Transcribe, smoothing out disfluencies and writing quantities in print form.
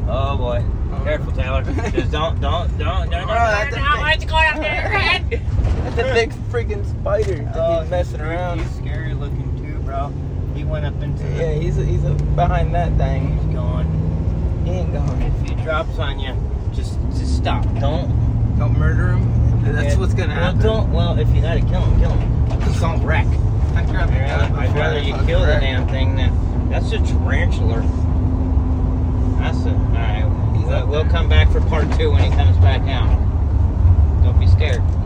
Oh boy. Careful, Taylor. Just don't. Not let you go out there. That's a big freaking spider that he's messing around. He's scary looking too, bro. He went up into the... Yeah, he's behind that thing. He's gone. He ain't gone. If he drops on you, just stop. Don't murder him. That's what's gonna happen. Well, if you gotta kill him. He's on wreck. I'd rather you kill the damn thing than... That's a tarantula. Alright. We'll come back for part 2 when he comes back out. Don't be scared.